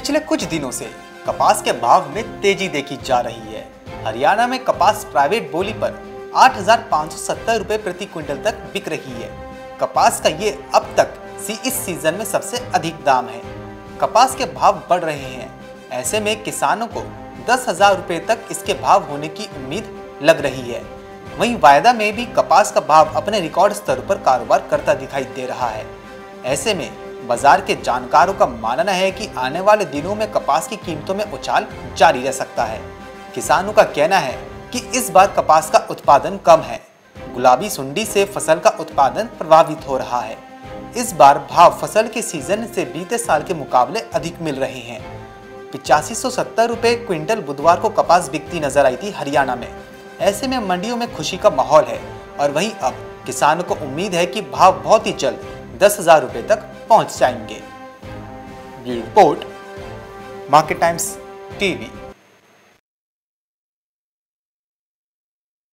पिछले कुछ दिनों से कपास के भाव में तेजी देखी जा रही है। हरियाणा में कपास प्राइवेट बोली पर 8,570 रुपए प्रति क्विंटल तक बिक रही है। कपास का ये अब तक इस सीजन में सबसे अधिक दाम है। कपास के भाव बढ़ रहे हैं, ऐसे में किसानों को 10,000 रुपए तक इसके भाव होने की उम्मीद लग रही है। वहीं वायदा में भी कपास का भाव अपने रिकॉर्ड स्तर पर कारोबार करता दिखाई दे रहा है। ऐसे में बाजार के जानकारों का मानना है कि आने वाले दिनों में कपास की कीमतों में उछाल जारी रह सकता है। किसानों का कहना है कि इस बार कपास का उत्पादन कम है। गुलाबी सुंडी से फसल का उत्पादन प्रभावित हो रहा है। इस बार भाव फसल के सीजन से बीते साल के मुकाबले अधिक मिल रहे हैं। 8570 रुपए क्विंटल बुधवार को कपास बिकती नजर आई थी हरियाणा में। ऐसे में मंडियों में खुशी का माहौल है और वहीं अब किसानों को उम्मीद है कि भाव बहुत ही जल्द 10,000 रुपए तक पहुंच जाएंगे। Report Market Times TV.